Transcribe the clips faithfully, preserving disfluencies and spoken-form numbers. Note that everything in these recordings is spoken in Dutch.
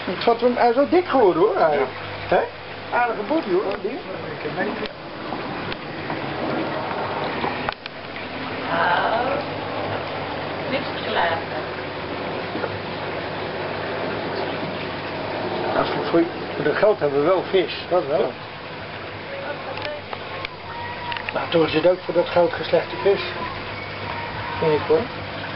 Ik vond hem, hij is wel dik geworden hoor. Hij. Ja. Hè? Aardige body hoor, dat ding. Oh, niks gelaten. Nou, voor, voor, voor dat geld hebben we wel vis, dat wel. Nou, toch is het ook voor dat geld geslechte vis. Vind ik hoor.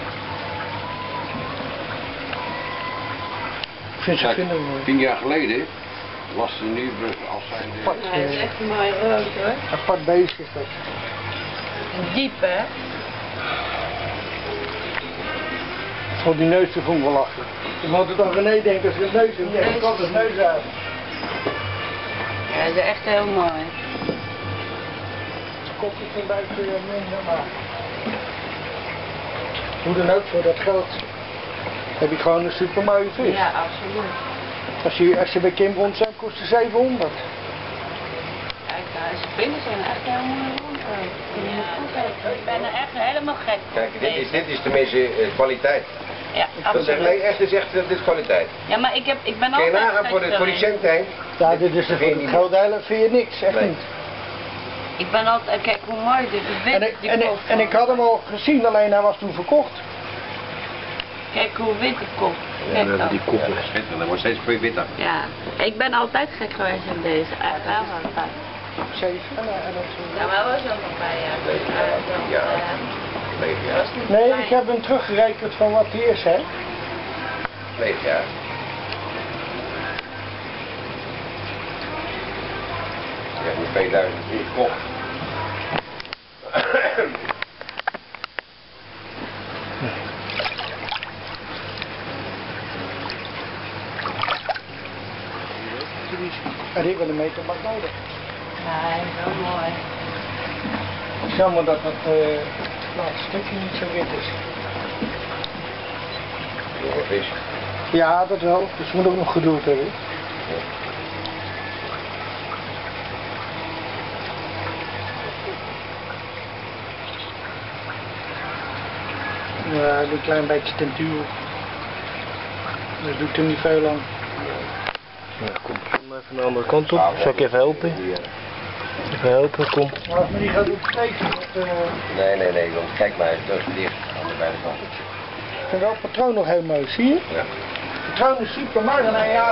Ik vind ze vinden mooi. Tien jaar geleden was de Nieuwbrug als zijn de... Ja, dat is echt een mooi rood hoor. Apart beest is dat. Diep hè? Voor die neus te vond wel lachen. Je moet het aan René denken als je een neus hebt. Ja, ik kan het neus uit. Ja, dat is echt heel mooi. Het kop is een beetje minder, maar... Hoe dan ook, voor dat geld heb je gewoon een super mooie vis. Ja, absoluut. Als je, als je bij Kim rond zijn, kost het zevenhonderd. Kijk, nou, zijn vingers zijn echt heel mooi rond. Ja, ik ben er echt helemaal gek van. Kijk, dit is, dit is tenminste uh, kwaliteit. Ja, Dat zegt, nee, absoluut. echt, dit is echt, dit is kwaliteit. Ja, maar ik, heb, ik ben Kun je altijd nagaan voor, de, voor die cent heen? Ja, dit is voor het geld eigenlijk vind je niks, echt Nee. niet. Ik ben altijd, kijk hoe mooi dit is. Wit, En ik, die en, ik, kop. en ik had hem al gezien, alleen hij was toen verkocht. Kijk hoe wit die kop. Ja, Kijk dat dan. die kop is schitterend, dat wordt steeds veel witter. Ja, ik ben altijd gek geweest in deze. Echt wel altijd. Zeven. En, en dat, Ja, maar was ook nog bij jou. Negen jaar. Ja. Negen jaar. nee, ik heb hem teruggerekend van wat hij is, hè. Negen jaar. Ik heb hem tweeduizend drie gekocht. En ik wil een meterbak nodig. Ja, hij is wel mooi. Het is jammer dat het uh, laatste stukje niet zo wit is. Jonge vis. Ja, dat wel. Dus je moet ook nog geduld hebben. Ja, een klein beetje temtuur. Dat doet er niet veel aan. Ja, kom. Kom even naar de andere kant op. Zal ik even helpen? Even helpen, kom. Maar als men niet gaat doen tekenen, dat, uh, Nee, nee, nee, want kijk maar, het is dicht aan de beide kanten. ik vind wel het patroon nog heel mooi, zie je? Ja. Het patroon is super, maar dan ja.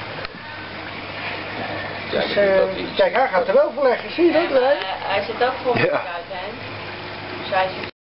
Ja, Dus, je doet uh, dat iets. kijk, hij gaat er wel voor leggen, zie je dat? En, Hè? uh, hij zit ook voor Ja. elkaar, hè? Dus hij zit